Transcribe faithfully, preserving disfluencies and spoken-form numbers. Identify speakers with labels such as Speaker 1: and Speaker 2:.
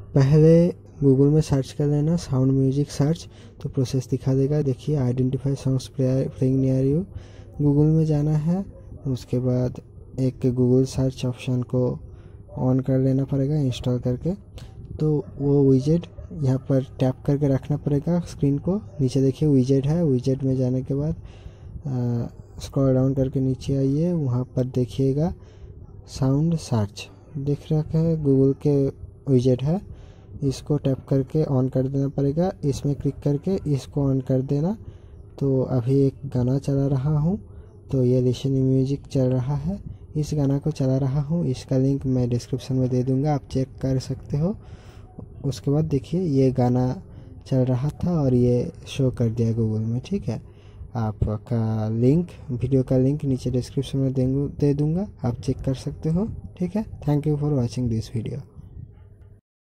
Speaker 1: पहले गूगल में सर्च कर लेना साउंड म्यूजिक सर्च, तो प्रोसेस दिखा देगा। देखिए identify songs playing near you, Google में जाना है। उसके बाद एक गूगल सर्च ऑप्शन को ऑन कर लेना पड़ेगा इंस्टॉल करके। तो वो विजेट यहाँ पर टैप करके रखना पड़ेगा स्क्रीन को। नीचे देखिए विजेट है, विजेट में जाने के बाद स्क्रॉल डाउन करके नीचे आइए, वहाँ पर देखिएगा साउंड सर्च दिख रखा है, गूगल के विजेट है। इसको टैप करके ऑन कर देना पड़ेगा, इसमें क्लिक करके इसको ऑन कर देना। तो अभी एक गाना चला रहा हूँ, तो ये लिसनिंग म्यूजिक चल रहा है, इस गाना को चला रहा हूँ। इसका लिंक मैं डिस्क्रिप्शन में दे दूँगा, आप चेक कर सकते हो। उसके बाद देखिए ये गाना चल रहा था और ये शो कर दिया गूगल में, ठीक है। आपका लिंक, वीडियो का लिंक नीचे डिस्क्रिप्शन में दे दूँगा, आप चेक कर सकते हो, ठीक है। Thank you for watching this video.